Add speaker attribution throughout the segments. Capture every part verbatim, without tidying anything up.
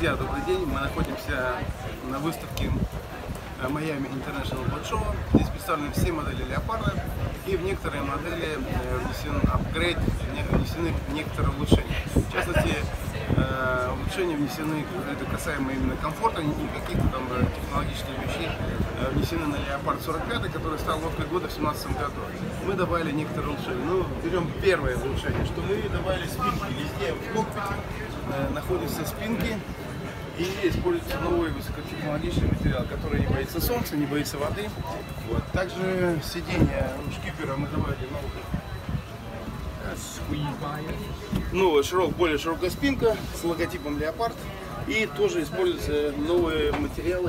Speaker 1: Друзья, добрый день! Мы находимся на выставке Miami International Boat Show. Здесь представлены все модели Леопарда, и в некоторые модели внесен апгрейд, внесены некоторые улучшения. В частности, улучшения внесены, это касаемо именно комфорта, не каких-то там технологических вещей, внесены на Леопард сорок пять, который стал лодкой года в две тысячи семнадцатом году. Мы добавили некоторые улучшения. Ну, берем первое улучшение, что мы добавили спинки. Везде в кокпите находятся спинки, и используется новый высокотехнологичный материал, который не боится солнца, не боится воды. Вот. Также сиденья у шкипера мы добавили новый. Новая широк, более широкая спинка с логотипом Леопард. И тоже используются новые материалы,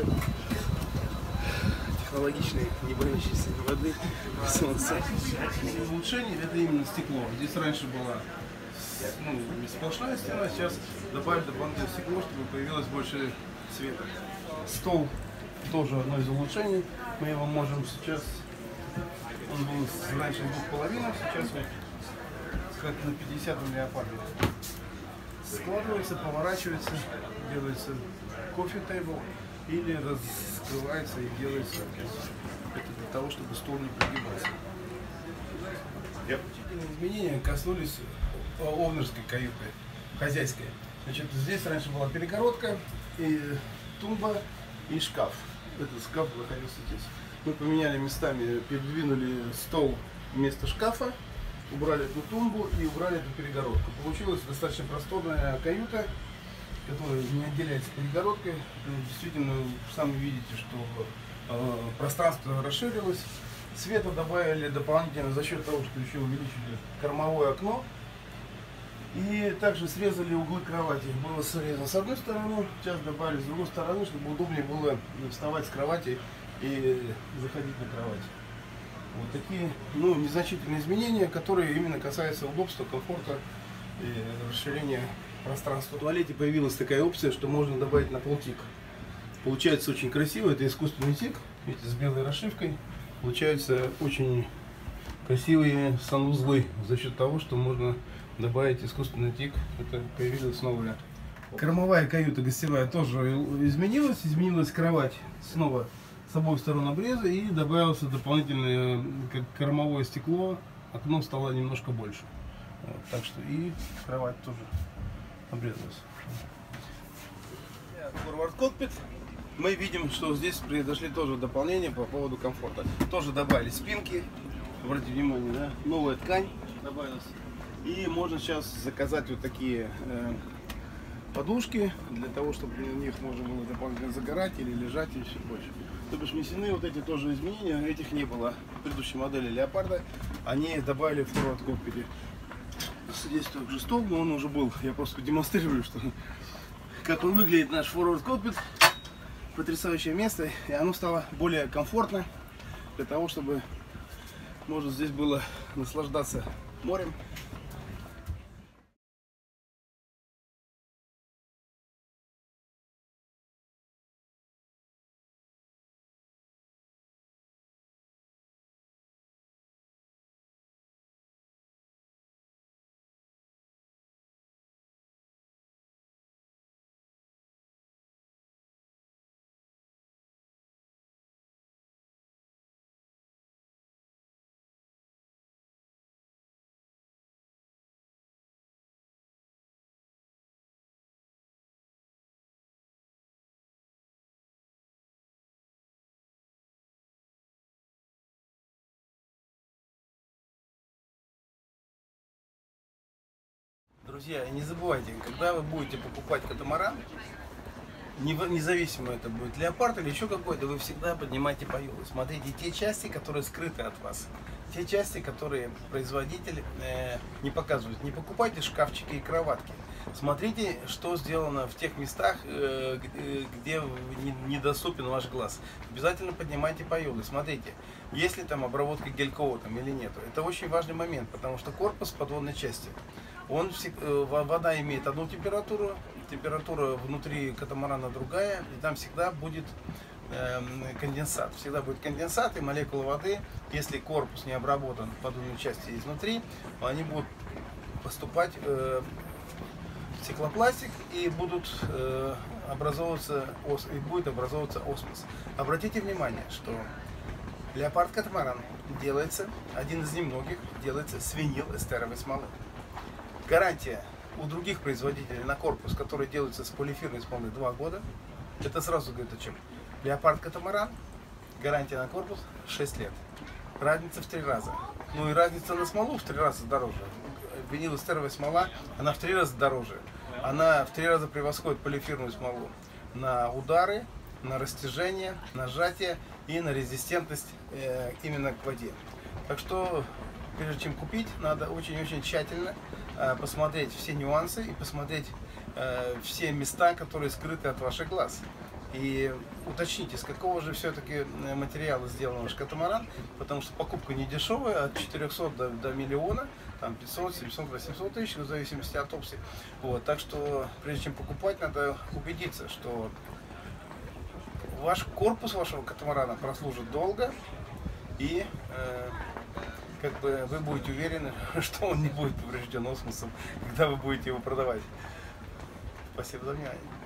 Speaker 1: технологичные, не боящиеся воды, солнца. Улучшение — это именно стекло. Здесь раньше была ну, сплошная стена, сейчас добавили дополнительное стекло, чтобы появилось больше света. Стол тоже одно из улучшений. Мы его можем сейчас, он был раньше двух половинок, сейчас вот как на пятидесятом Леопарде. Складывается, поворачивается, делается кофе-тейбл или раскрывается и делается это для того, чтобы стол не прогибался. Yep. Изменения коснулись овнерской каюты, хозяйской. Значит, здесь раньше была перегородка, и тумба, и шкаф. Этот шкаф находился здесь. Мы поменяли местами, передвинули стол вместо шкафа, убрали эту тумбу и убрали эту перегородку. Получилась достаточно просторная каюта, которая не отделяется перегородкой. Действительно, сами видите, что э, пространство расширилось. Света добавили дополнительно за счет того, что еще увеличили кормовое окно. И также срезали углы кровати. Было срезано с одной стороны, сейчас добавили с другой стороны, чтобы удобнее было вставать с кровати и заходить на кровать. Вот такие ну, незначительные изменения, которые именно касаются удобства, комфорта и расширения пространства. В туалете появилась такая опция, что можно добавить на пол тик. Получается очень красиво, это искусственный тик, видите, с белой расшивкой. Получаются очень красивые санузлы за счет того, что можно добавить искусственный тик. Это появилась новая. Кормовая каюта гостевая тоже изменилась. Изменилась кровать снова с обоих сторон обреза, и добавилось дополнительное кормовое стекло. Окно стало немножко больше. Вот, так что и кровать тоже обрезалась. Forward cockpit. Мы видим, что здесь произошли тоже дополнения по поводу комфорта. Тоже добавили спинки. Обратите внимание, да? Новая ткань добавилась. И можно сейчас заказать вот такие э, подушки, для того, чтобы на них можно было дополнительно загорать или лежать и все прочее. То бишь внесены вот эти тоже изменения, этих не было в предыдущей модели Леопарда. Они добавили в Forward Cockpit. Здесь также стол, но он уже был. Я просто демонстрирую, что как он выглядит, наш Forward Cockpit. Потрясающее место, и оно стало более комфортно для того, чтобы можно здесь было наслаждаться морем. Друзья, не забывайте, когда вы будете покупать катамаран, независимо это будет Леопард или еще какой-то, вы всегда поднимайте по юлу. Смотрите те части, которые скрыты от вас. Те части, которые производитель э, не показывает. Не покупайте шкафчики и кроватки. Смотрите, что сделано в тех местах, э, где недоступен ваш глаз. Обязательно поднимайте по юлу. Смотрите, есть ли там обработка гель-коатом или нет. Это очень важный момент, потому что корпус подводной части. Он, вода имеет одну температуру, температура внутри катамарана другая, и там всегда будет э, конденсат. Всегда будет конденсат и молекулы воды. Если корпус не обработан в подводной части изнутри, они будут поступать э, в стеклопластик и будут э, образовываться ос, и будет образовываться осмос. Обратите внимание, что леопард-катамаран делается, один из немногих, делается с винил-эстеровой смолы. Гарантия у других производителей на корпус, который делается с полиэфирной смолы, два года. Это сразу говорит о чем. Леопард-катамаран, гарантия на корпус шесть лет. Разница в три раза. Ну и разница на смолу в три раза дороже. Винил-эстеровая смола, она в три раза дороже. Она в три раза превосходит полиэфирную смолу на удары, на растяжение, на сжатие и на резистентность э, именно к воде. Так что, прежде чем купить, надо очень-очень тщательно э, посмотреть все нюансы и посмотреть э, все места, которые скрыты от ваших глаз. И уточните, с какого же все-таки материала сделан ваш катамаран, потому что покупка не дешевая, от четырёхсот до, до миллиона, там пятьсот, семьсот, восемьсот тысяч, в зависимости от опции. Вот, так что, прежде чем покупать, надо убедиться, что ваш корпус вашего катамарана прослужит долго, и э, как бы вы будете уверены, что он не будет поврежден осмосом, когда вы будете его продавать. Спасибо за внимание.